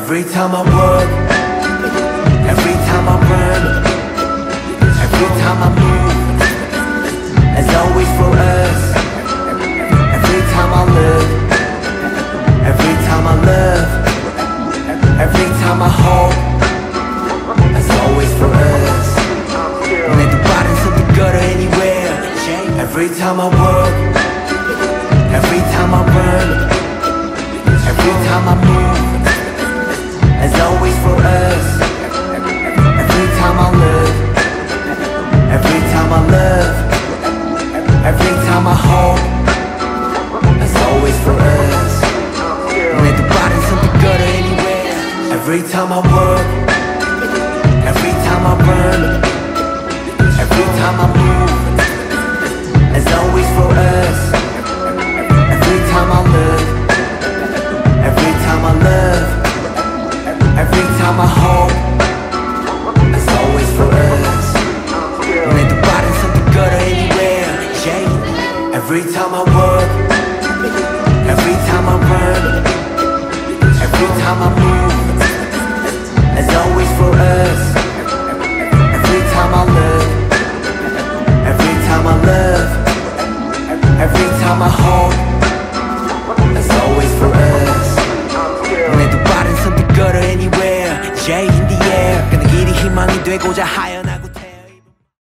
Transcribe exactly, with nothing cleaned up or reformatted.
Every time I work, every time I run, every time I move, it's always for us. Every time I look, every time I love, every time I hope, it's always for us. 내도 빠른 손길 걸어 anywhere. Every time I work, every time I run, every time I move, it's always for us. Every time I look, every time I love, every time I hope, it's always for us. 내도 빠른 손길 걸어 anywhere. Every time I work, every time I run, every time I move, it's always for us. Every time I look, every time I love, every time I hope, it's always for us. 내도 빠른 손길 걸어 anywhere. Yeah. Every time I work, every time I run, every time I move, it's always for us. Every time I look, every time I love, every time I hope, it's always for us. 내도 빠른 손길 걸어 anywhere. Yeah, in the air. 그는 길이 희망이 되고자 하여